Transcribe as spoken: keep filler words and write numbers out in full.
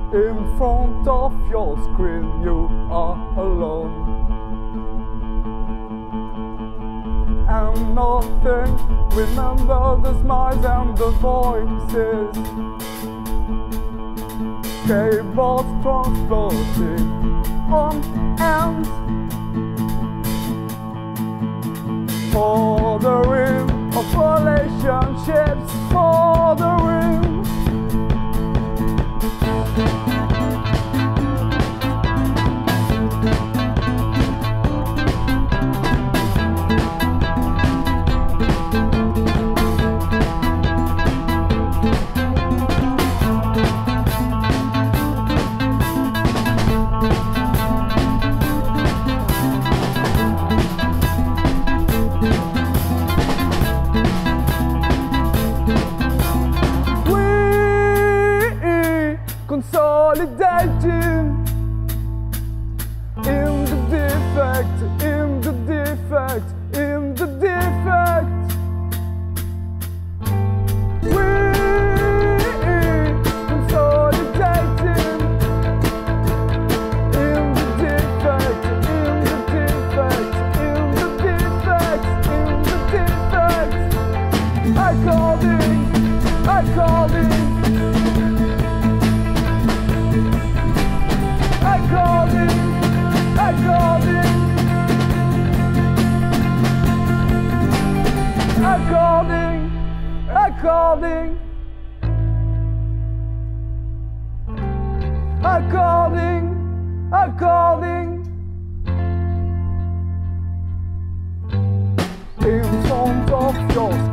In front of your screen you are alone, and nothing. Remember the smiles and the voices, keyboards transporting on end, ordering of relationships, ordering. Consolidating in the defect, in the defect, in the defect. We consolidating in the defect, in the defect, in the defect, in the defect. According, according. According, according, according, according, according, according. In front of your